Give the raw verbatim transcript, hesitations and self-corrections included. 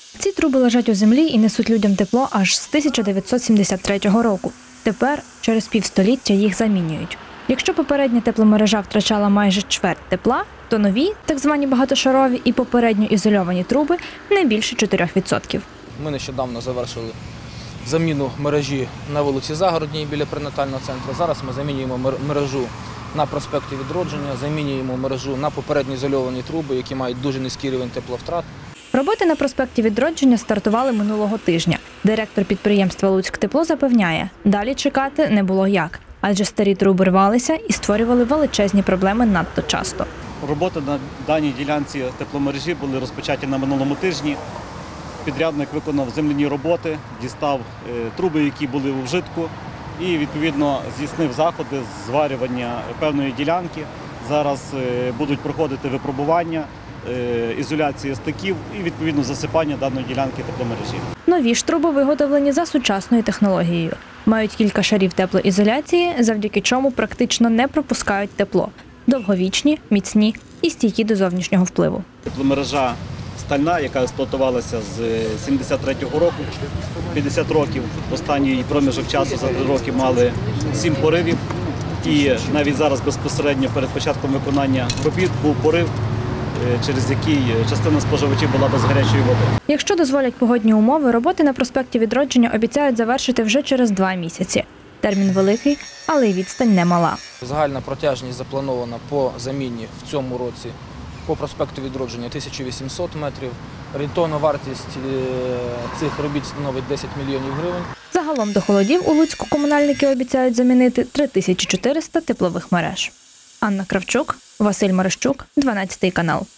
Ці труби лежать у землі і несуть людям тепло аж з тисяча дев'ятсот сімдесят третього року. Тепер, через півстоліття, їх замінюють. Якщо попередня тепломережа втрачала майже чверть тепла, то нові, так звані багатошарові і попередньо ізольовані труби не більше чотирьох відсотків. Ми нещодавно завершили заміну мережі на вулиці Загородній біля перинатального центру. Зараз ми замінюємо мережу на проспекті Відродження, замінюємо мережу на попередньо ізольовані труби, які мають дуже низький рівень тепловтрат. Роботи на проспекті Відродження стартували минулого тижня. Директор підприємства «Луцьктепло» запевняє, далі чекати не було як, адже старі труби рвалися і створювали величезні проблеми надто часто. Роботи на даній ділянці тепломережі були розпочаті на минулому тижні. Підрядник виконав земляні роботи, дістав труби, які були у вжитку, і відповідно здійснив заходи з зварювання певної ділянки. Зараз будуть проходити випробування, ізоляція стиків і відповідно засипання даної ділянки тепломережі. Нові ж труби виготовлені за сучасною технологією. Мають кілька шарів теплоізоляції, завдяки чому практично не пропускають тепло. Довговічні, міцні і стійкі до зовнішнього впливу. Тепломережа стальна, яка експлуатувалася з сімдесят третього року, п'ятдесят років. Останній проміжок часу за три роки мали сім поривів. І навіть зараз безпосередньо перед початком виконання робіт був порив, через який частина споживачів була без гарячої води. Якщо дозволять погодні умови, роботи на проспекті Відродження обіцяють завершити вже через два місяці. Термін великий, але й відстань немала. Загальна протяжність запланована по заміні в цьому році по проспекту Відродження тисяча вісімсот метрів. Орієнтовна вартість цих робіт становить десять мільйонів гривень. Загалом до холодів у Луцьку комунальники обіцяють замінити три тисячі чотириста теплових мереж. Анна Кравчук, Василь Марищук, дванадцятий канал.